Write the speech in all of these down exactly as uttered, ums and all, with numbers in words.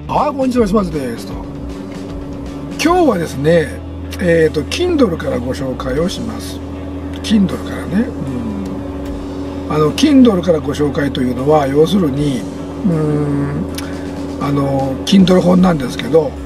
はい、こんにちは、島津ですと。今日はですね、えっと Kindle からご紹介をします。 Kindle からね、うん、あの Kindle からご紹介というのは要するにうーんあの Kindle 本なんですけど、うん、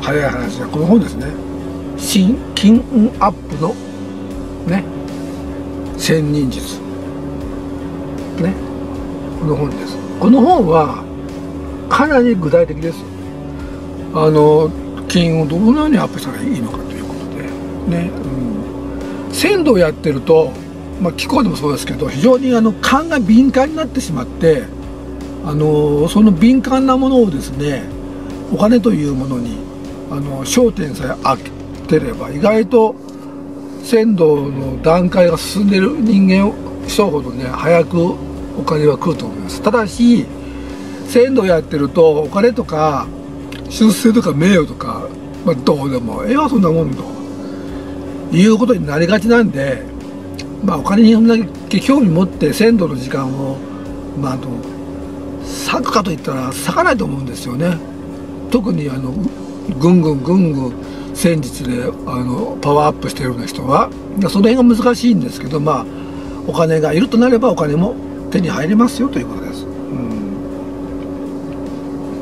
早い話はこの本ですね。新金運アップのね仙人術ね、この本です。この本はかなり具体的です。あの金運をどのようにアップしたらいいのかということでね、うん、仙道をやってると、まあ、気候でもそうですけど、非常にあの勘が敏感になってしまって、あのその敏感なものをですね、お金というものにあの焦点さえ当てれば、意外と仙道の段階が進んでいる人間人ほどね、早くお金は来ると思います。ただし仙道やってるとお金とか出世とか名誉とか、まあ、どうでもええわそんなもんということになりがちなんで、まあ、お金にそんだけ興味持って仙道の時間を、まあ、あの割くかといったら割かないと思うんですよね。特にあのぐんぐんぐんぐん戦術であのパワーアップしているような人はその辺が難しいんですけど、まあお金がいるとなればお金も手に入りますよということです。うん、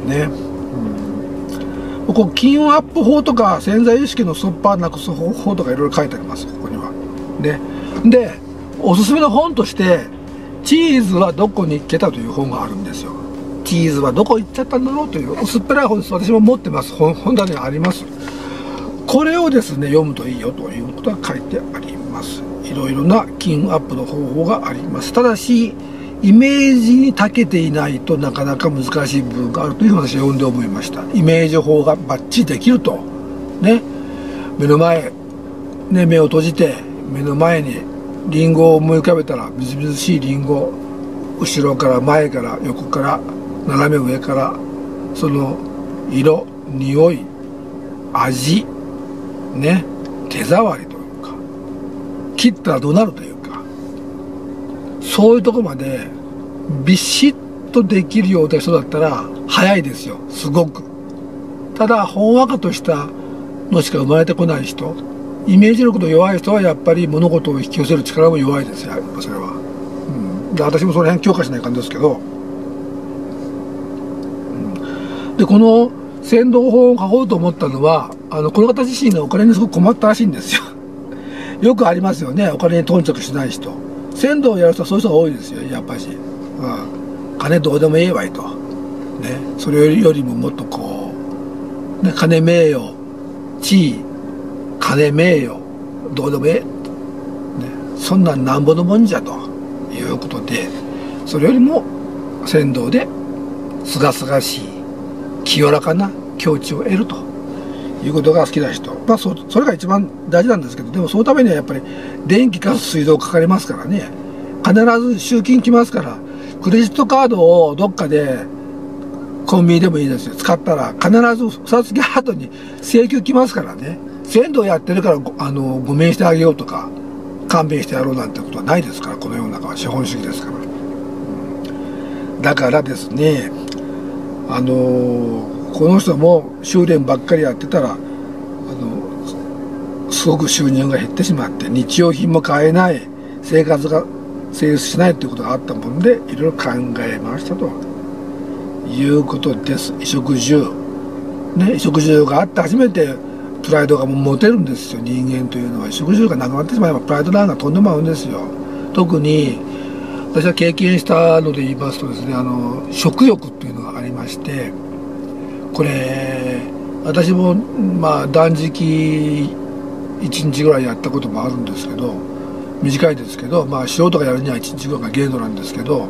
ね、うん、こう金運アップ法とか潜在意識のストッパーなくす方法とかいろいろ書いてあります、ここには。ね、でおすすめの本として「チーズはどこに行けた」という本があるんですよ。チーズはどこ行っちゃったんだろうという薄っぺらい本です。私も持ってます。本本棚にあります。これをですね読むといいよということが書いてあります。いろいろな金運アップの方法があります。ただしイメージに長けていないとなかなか難しい部分があるという私は読んで思いました。イメージ法がバッチリできるとね、目の前ね、目を閉じて目の前にリンゴを思い浮かべたら、みずみずしいリンゴ、後ろから前から横から斜め上から、その色、匂い、味ね、手触りというか、切ったらどうなるというか、そういうとこまでビシッとできるような人だったら早いですよ、すごく。ただほんわかとしたのしか生まれてこない人、イメージ力の弱い人はやっぱり物事を引き寄せる力も弱いですよ、それは。うん、で私もその辺強化しない感じですけど、うん、でこの仙道法を書こうと思ったのは、あのこの方自身がお金にすごく困ったらしいんですよ。よくありますよね、お金に頓着しない人。仙道をやる人はそういう人が多いですよ、やっぱし。うん、金どうでもいいわいと、ね、それよりももっとこう、ね、金名誉地位、金名誉どうでもええ、ね、そんなんなんぼのもんじゃということで、それよりも仙道ですがすがしい清らかな境地を得るということが好きな人、まあ そ, それが一番大事なんですけど、でもそのためにはやっぱり電気ガス水道かかりますからね、必ず集金来ますから、クレジットカードをどっかでコンビニでもいいですよ、使ったら必ず二月後に請求来ますからね。仙道やってるからあのごめんしてあげようとか勘弁してやろうなんてことはないですから、この世の中は資本主義ですから。だからですね、あのこの人も修練ばっかりやってたら、あのすごく収入が減ってしまって日用品も買えない、生活が成立しないということがあったもんで、いろいろ考えましたということです。衣食住ね、衣食住があって初めてプライドが持てるんですよ。人間というのは衣食住がなくなってしまえばプライドラインが飛んでまうんですよ。特に私は経験したので言いますとですね、あの食欲っていうのがありまして、これ私もまあ断食いちにちぐらいやったこともあるんですけど、短いですけど、まあ素人がやるにはいちにちぐらいが限度なんですけど、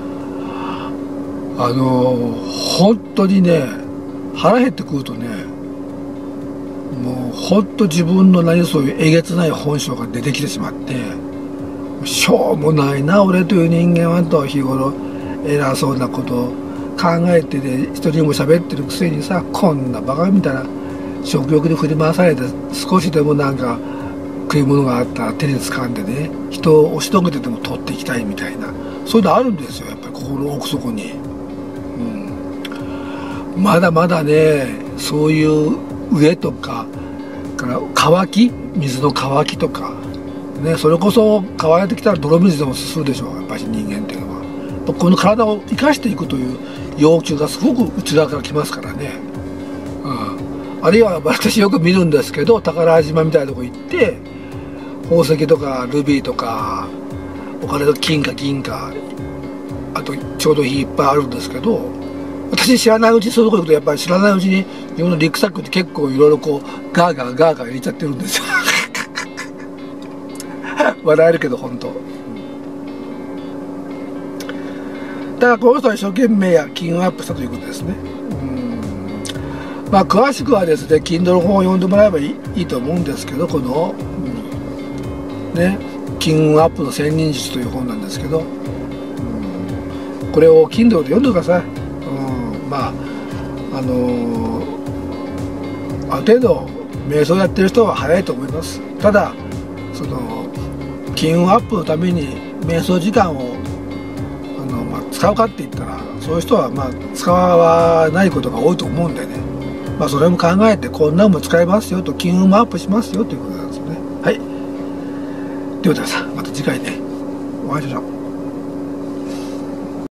あの本当にね、腹減って食うとね、もうほんと自分の何そういうえげつない本性が出てきてしまって、しょうもないな俺という人間はと、日頃偉そうなことを考えてて一人も喋ってるくせにさ、こんなバカみたいな食欲に振り回されて、少しでもなんか食い物があったら手に掴んでね、人を押しのけてでも取っていきたいみたいな、そういうのあるんですよ、やっぱり心の奥底に。うん、 まだまだね、そういう上とかから乾き、水の乾きとかね、それこそ乾いてきたら泥水でもすするでしょう、やっぱり人間っていうのは。この体を生かしていくという要求がすごく内側から来ますからね。うん、あるいは私よく見るんですけど、宝島みたいなとこ行って宝石とかルビーとかお金と金か銀か、あとちょうどいっぱいあるんですけど、私知らないうちにそういうとこ行くと、やっぱり知らないうちに自分のリュックサックって結構いろいろこうガーガーガーガー入れちゃってるんですよ笑えるけど本当。だからこの人は一生懸命や金運アップしたということですね。うん、まあ詳しくはですね Kindle 本を読んでもらえばいい、いいと思うんですけど、この、うん、ね金運アップの千人術という本なんですけど、うん、これを Kindle で読んでください。うん、まああのー、ある程度瞑想やってる人は早いと思います。ただその金運アップのために瞑想時間をあの、まあ、使うかって言ったら、そういう人はまあ使わないことが多いと思うんでね、まあ、それも考えてこんなのも使えますよと、金運もアップしますよということなんですよね。はい。ということでさ、また次回ねお会いしましょう。